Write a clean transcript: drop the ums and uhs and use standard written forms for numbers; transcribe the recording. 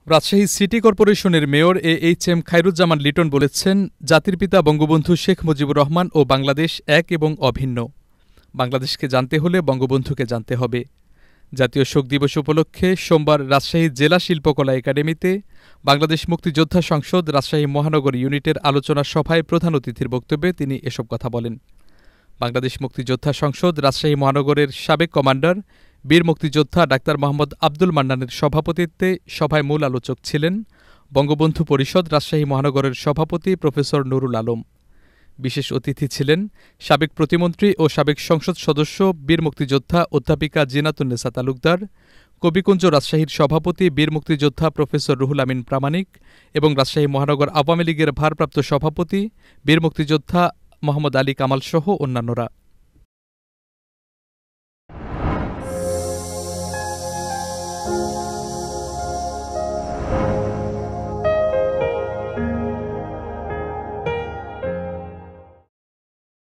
Rajshahi city করপোরেশনের mayor H M. Khairuzzaman Liton বলেছেন, জাতির পিতা বঙ্গবন্ধু শেখ মুজিবুর রহমান ও বাংলাদেশ এক এবং অভিন্ন। বাংলাদেশকে জানতে হলে বঙ্গবন্ধুকে জানতে হবে। জাতীয় শোক দিবস উপলক্ষে সোমবার রাজশাহী জেলা শিল্পকলা একাডেমিতে বাংলাদেশ মুক্তিযোদ্ধা সংসদ রাজশাহী মহানগর ইউনিটের আলোচনা সভায় প্রধান অতিথির বক্তব্যে তিনি এসব কথা বলেন। বাংলাদেশ মুক্তিযোদ্ধা সংসদ রাজশাহী মহানগরের সাবেক কমান্ডার বীর মুক্তিযোদ্ধা ডাক্তার মোহাম্মদ আব্দুল মান্নানের সভাপতিত্বে সভায় মূল আলোচক ছিলেন বঙ্গবন্ধু পরিষদ রাজশাহী মহানগরের সভাপতি প্রফেসর নুরুল আলম। বিশেষ অতিথি ছিলেন সাবেক প্রতিমন্ত্রী ও সাবেক সংসদ সদস্য বীর মুক্তিযোদ্ধা অধ্যাপিকা জিনাতুন্নেসা তালুকদার, কবিকুঞ্জ রাজশাহীর সভাপতি বীর মুক্তিযোদ্ধা প্রফেসর রুহুল আমিন প্রামাণিক এবং রাজশাহী মহানগর আওয়ামী লীগের ভারপ্রাপ্ত সভাপতি বীর মুক্তিযোদ্ধা মোহাম্মদ আলী কামাল সহ অন্যান্যরা।